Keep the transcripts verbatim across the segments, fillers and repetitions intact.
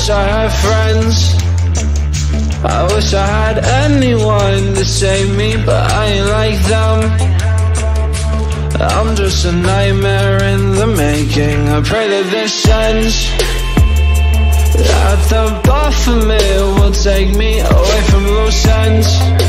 wish I had friends, I wish I had anyone to save me, but I ain't like them. I'm just a nightmare in the making. I pray that this ends, that the Baphomet will take me away from loose ends.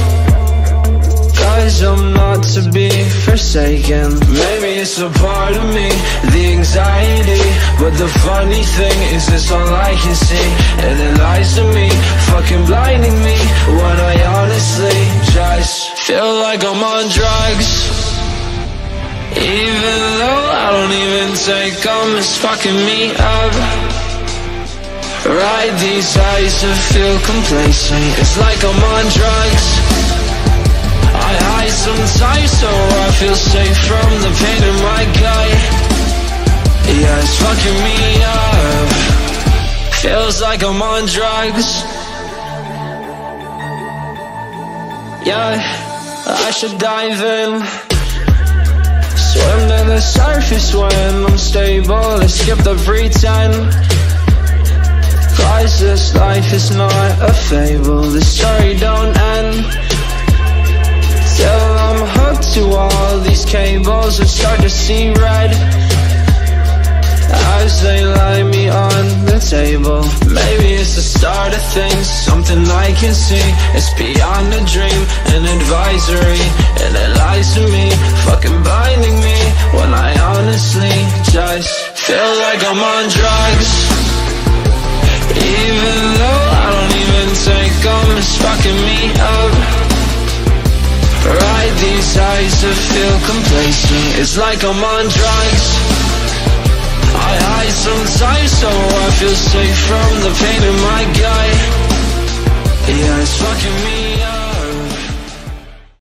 Guys, I'm not to be forsaken. Maybe it's a part of me, the anxiety, but the funny thing is it's all I can see, and it lies to me, fucking blinding me, when I honestly just feel like I'm on drugs. Even though I don't even take them, it's fucking me up. Ride these highs to feel complacent, it's like I'm on drugs. I hide sometimes so I feel safe from the pain in my gut. Yeah, it's fucking me up. Feels like I'm on drugs. Yeah, I should dive in, swim to the surface when I'm stable, let's skip the pretend. Cause this life is not a fable, the story don't end till I'm hooked to all these cables and start to see red as they lie me on the table. Maybe it's the start of things, something I can see. It's beyond a dream, an advisory, and it lies to me, fucking binding me, when I honestly just feel like I'm on drugs. Even though I don't even take them, it's fucking me up. Ride these highs to feel complacent, it's like I'm on drugs. I hide sometimes so I feel safe from the pain in my gut.